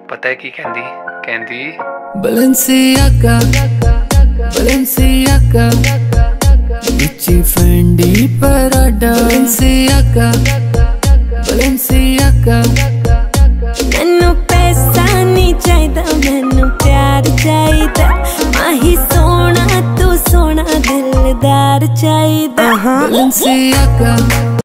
पता है की कहंदी कहंदी Balenciaga Balenciaga Gucci Fendi Prada Balenciaga Balenciaga मैनू पैसा नहीं चाहिदा मैनू प्यार चाहिदा माही सोना तू सोना दिलदार चाहिदा Balenciaga